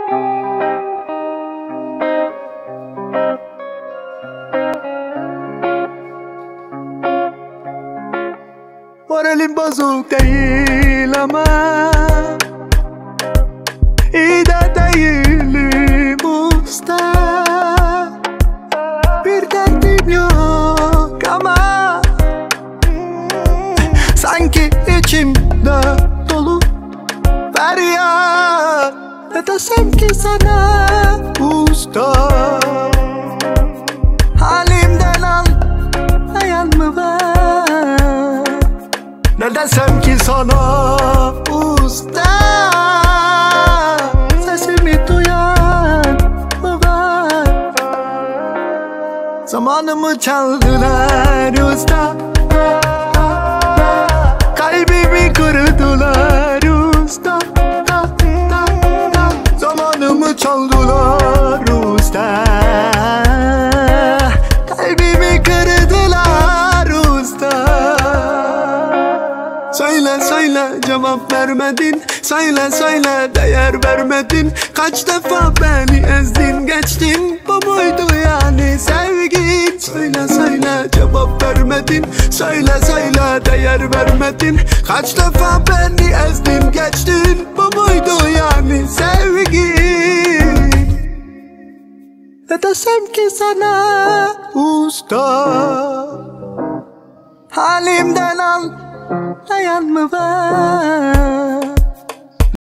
Moralim bozuk değil ama iyi de değilim usta. Bir derdim yok ama sanki içimde dolu feryat. Ne desem ki sana usta, halimden anlayan mı var? Ne desem ki sana usta, sesimi duyan mı var? Zamanımı çaldılar usta, kalbimi kırdılar usta. Zamanımı çaldılar usta, kalbimi kırdılar usta. Söyle söyle cevap vermedin, söyle söyle değer vermedin. Kaç defa beni ezdin geçtin, bu muydu yani sevgin? Söyle söyle cevap vermedin, söyle söyle değer vermedin. Kaç defa beni ezdin geçtin, bu muydu yani sevgin? Ne desem ki sana usta, halimden anlayan mı var?